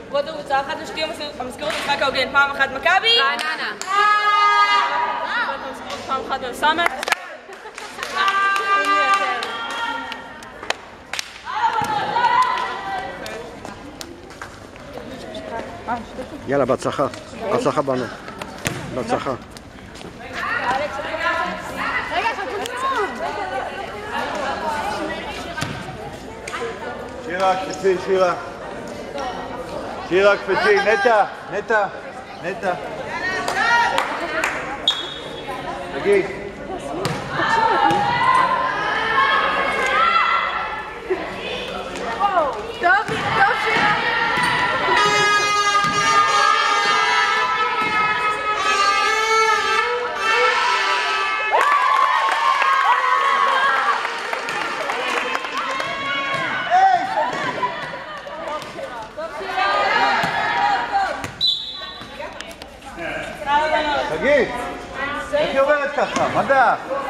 עוד קבוצה אחת לשתי המזכירות משחק ההוגן. פעם אחת מכבי. רעננה. פעם אחת על סמך. יאללה, בהצלחה. בהצלחה בנו. בהצלחה. שירה, קפצי, שירה. שירה, קפצי, נטע, נטע, נטע. תגיד. טוב שירה. תגיד, איך היא עוברת ככה? מדע.